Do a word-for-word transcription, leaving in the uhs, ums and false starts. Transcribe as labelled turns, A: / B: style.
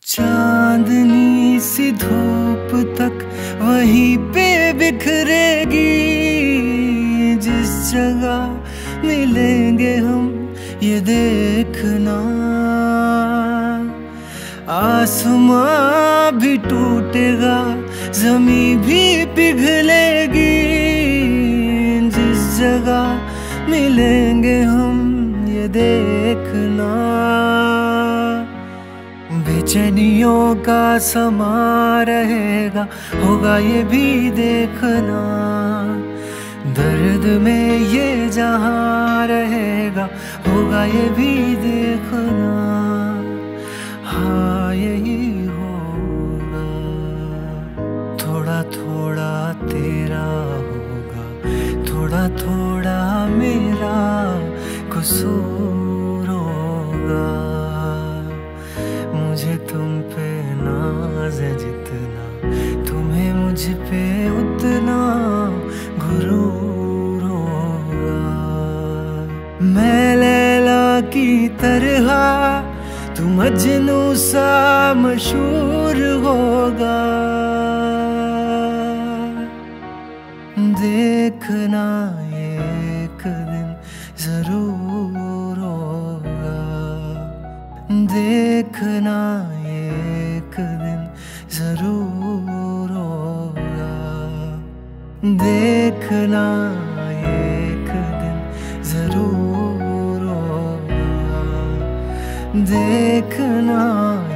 A: चांदनी सी धूप तक वहीं पे बिखरेगी। जिस जगह मिलेंगे हम ये देखना, आसमां भी टूटेगा, जमीन भी पिघलेगी। जिस जगह मिलेंगे हम ये देखना, बेचैनियों का समा रहेगा, होगा ये भी देखना। दर्द में ये जहां रहेगा, होगा ये भी देखना। हाँ यही होगा, थोड़ा थोड़ा तेरा होगा, थोड़ा थोड़ा मेरा कसूर होगा। मुझे तुम पे नाज है जितना, तुम्हें मुझ पे उतना गुरूर होगा। मैं लैला की तरह, तू मजनू सा मशहूर होगा। देखना एक दिन जरूर होगा, देखना एक दिन जरूर होगा, देखना एक दिन जरूर होगा, देखना